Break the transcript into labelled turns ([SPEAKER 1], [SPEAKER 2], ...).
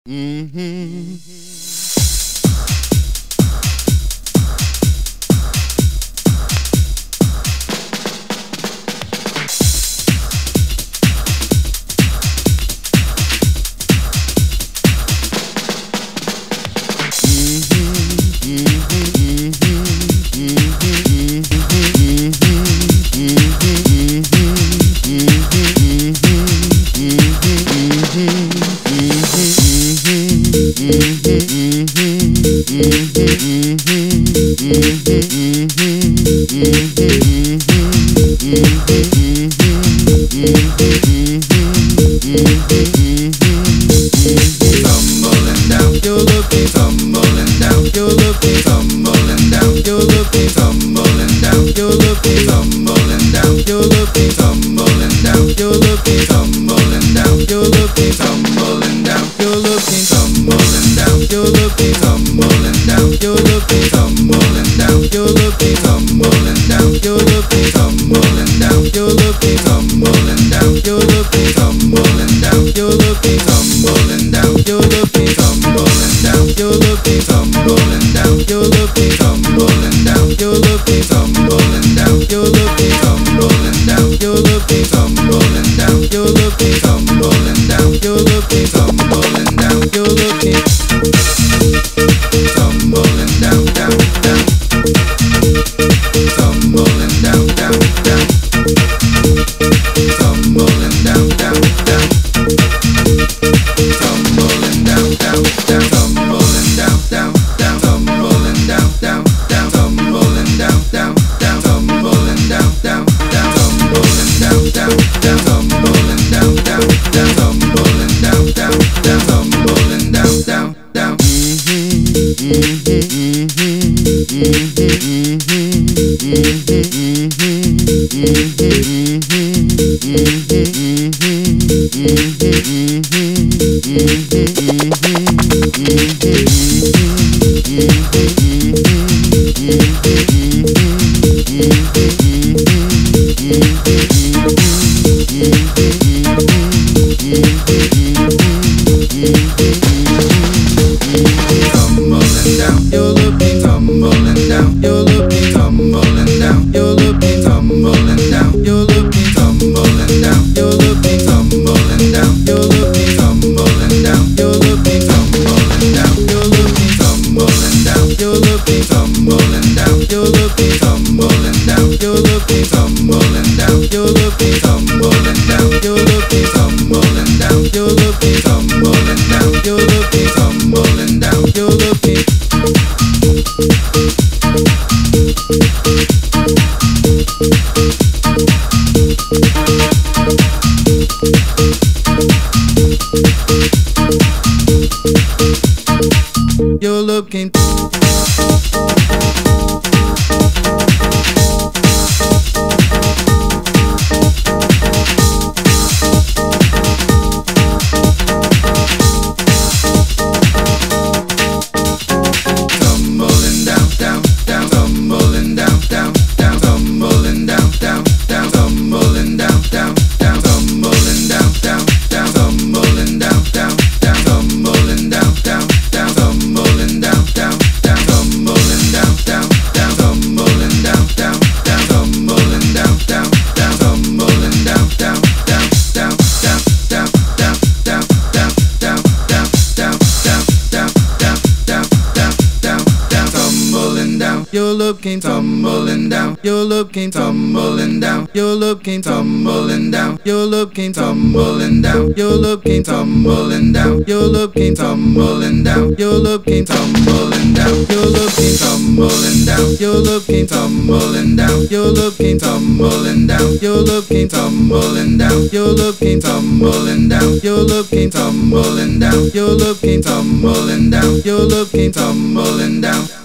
[SPEAKER 1] You're looking tumbling down. You're looking tumbling down. You're looking tumbling down. You're looking tumbling down. You're looking tumbling down. You're looking tumbling down. You're looking tumbling down. You're looking tumbling down. You're looking tumbling down. You're looking tumbling down. You're looking tumbling down. You're looking tumbling down. You're looking tumbling down. You're looking tumbling down. You're looking tumbling down.